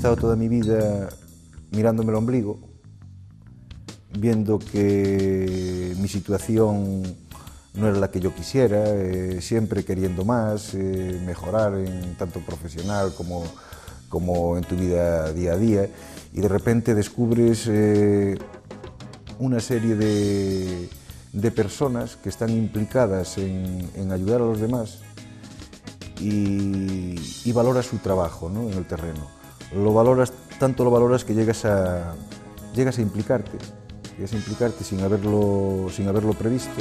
estado toda mi vida mirándome el ombligo, viendo que mi situación no era la que yo quisiera, siempre queriendo más, mejorar en tanto profesional como en tu vida día a día, y de repente descubres una serie de personas que están implicadas en ayudar a los demás y valoras su trabajo, ¿no?, en el terreno. Tanto lo valoras que llegas a implicarte sin haberlo previsto.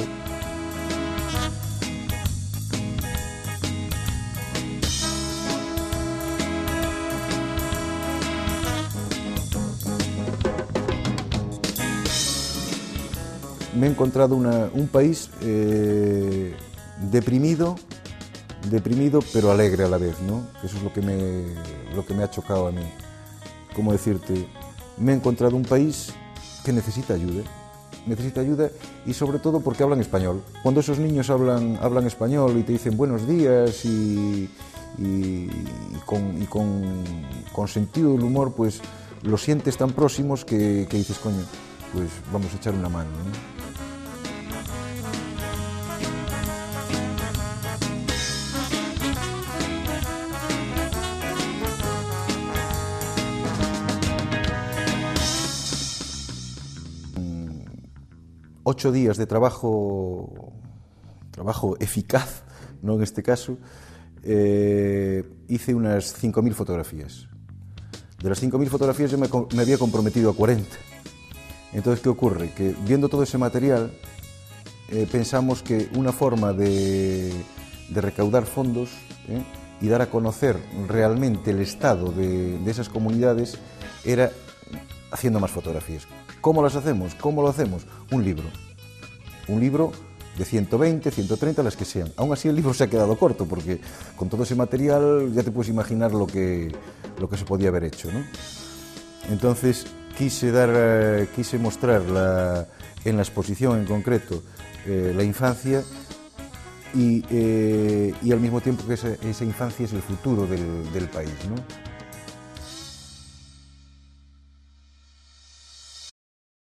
Me he encontrado un país deprimido pero alegre a la vez, ¿no? Eso es lo que me ha chocado a mí. ¿Cómo decirte? Me he encontrado un país que necesita ayuda y sobre todo porque hablan español. Cuando esos niños hablan español y te dicen buenos días y con sentido del humor, pues los sientes tan próximos que dices, coño, pues vamos a echar una mano, ¿no? 8 días de trabajo eficaz, ¿no?, en este caso, hice unas 5.000 fotografías. De las 5.000 fotografías yo me había comprometido a 40. Entonces, ¿qué ocurre? Que viendo todo ese material, pensamos que una forma de recaudar fondos y dar a conocer realmente el estado de esas comunidades era haciendo más fotografías. ¿Cómo las hacemos? ¿Cómo lo hacemos? Un libro de 120, 130, las que sean. Aún así el libro se ha quedado corto, porque con todo ese material ya te puedes imaginar lo que se podía haber hecho, ¿no? Entonces quise mostrar en la exposición en concreto la infancia y al mismo tiempo que esa infancia es el futuro del país, ¿no?